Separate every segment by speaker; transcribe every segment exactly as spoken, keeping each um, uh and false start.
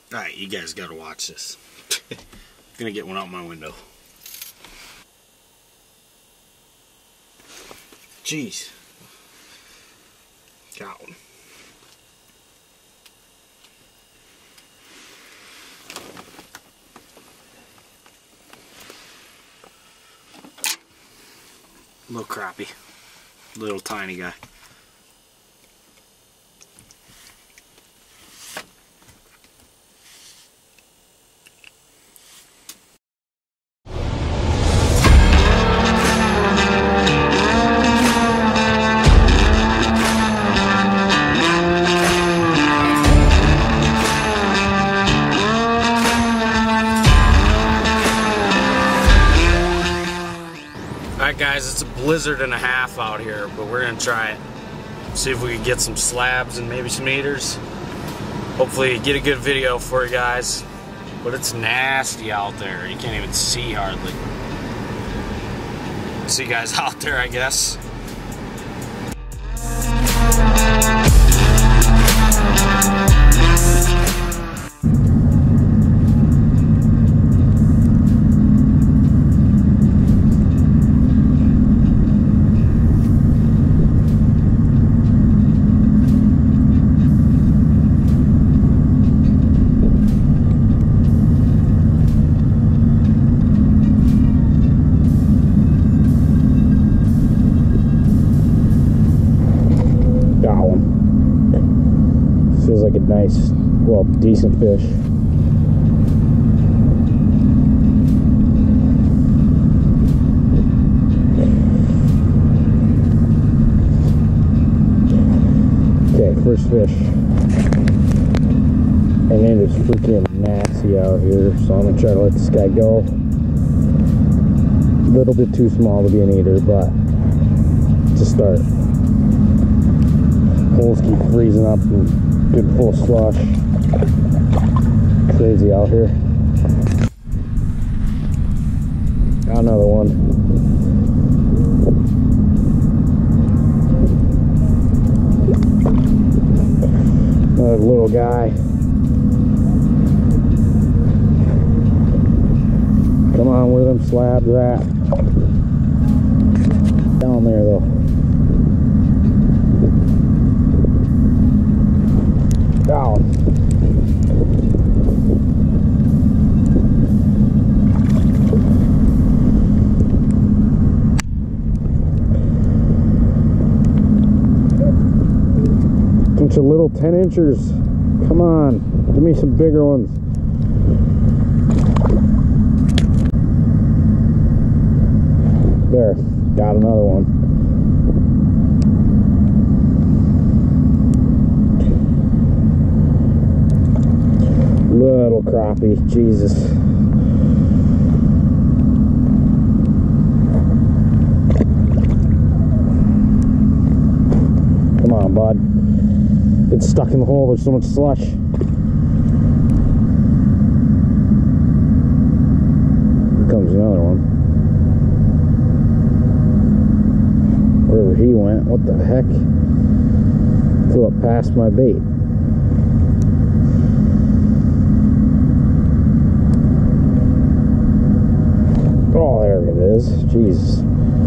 Speaker 1: Alright, you guys gotta watch this. I'm gonna get one out my window. Jeez. Got one. Little crappie. Little tiny guy. Alright guys, it's a blizzard and a half out here, but we're gonna try it. See if we can get some slabs and maybe some eaters. Hopefully get a good video for you guys. But it's nasty out there. You can't even see hardly. See you guys out there, I guess. Feels like a nice, well, decent fish. Okay, first fish. And it is freaking nasty out here, so I'm gonna try to let this guy go. A little bit too small to be an eater, but to start. Holes keep freezing up and good full slush. Crazy out here. Got another one. Another little guy. Come on, where them slabs at? Down there though. Down. Bunch of little ten inchers. Come on, give me some bigger ones. There, got another one. Little crappie, Jesus. Come on, bud. It's stuck in the hole, there's so much slush. Here comes another one. Wherever he went, what the heck? Flew up past my bait. Oh, there it is. Jesus.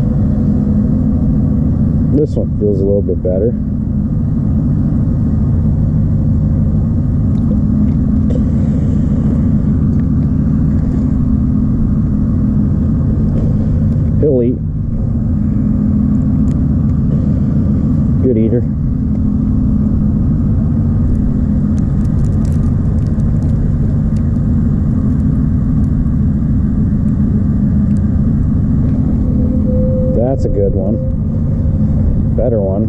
Speaker 1: This one feels a little bit better. He'll eat. Good eater. That's a good one. Better one.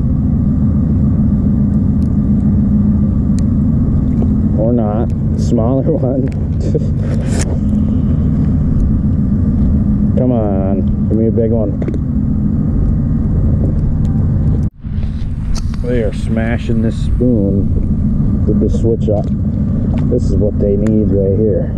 Speaker 1: Or not. Smaller one. Come on. Give me a big one. They are smashing this spoon with the switch up. This is what they need right here.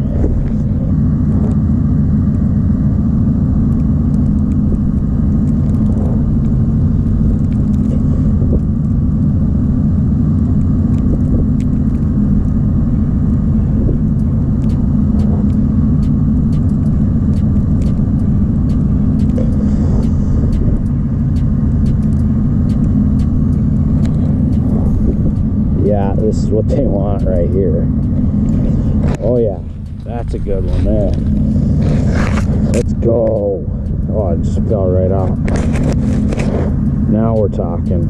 Speaker 1: This is what they want right here. Oh yeah, that's a good one there. Let's go. Oh, I just fell right out. Now we're talking.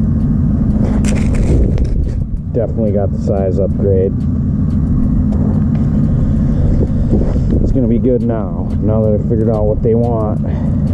Speaker 1: Definitely got the size upgrade. It's gonna be good now. Now that I figured out what they want.